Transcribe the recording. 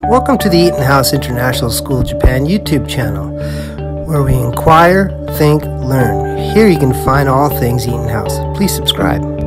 Welcome to the EtonHouse International School Japan YouTube channel, where we inquire, think, learn. Here you can find all things EtonHouse. Please subscribe.